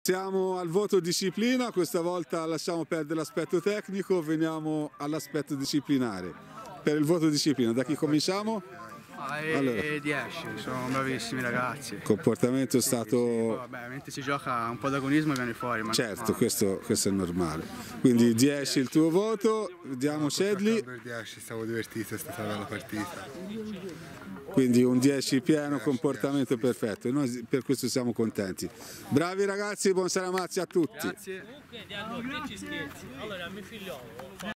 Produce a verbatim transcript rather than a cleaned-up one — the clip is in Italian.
Siamo al voto disciplina, questa volta lasciamo perdere l'aspetto tecnico, veniamo all'aspetto disciplinare. Per il voto disciplina, da chi cominciamo? Ah, e, Allora. e dieci, sono bravissimi ragazzi. Il comportamento è stato... Sì, sì. Poi, vabbè, mentre si gioca un po' d'agonismo viene fuori. Ma certo, ma... questo, questo è normale. Quindi dieci il tuo voto, vediamo Shedley. Per dieci, stavo divertito, è stata una bella partita. Quindi un dieci pieno, comportamento perfetto, e noi per questo siamo contenti. Bravi ragazzi, buon Saramazzi a tutti. Grazie. Comunque, dietro, che ci scherzi? Allora, mio figlio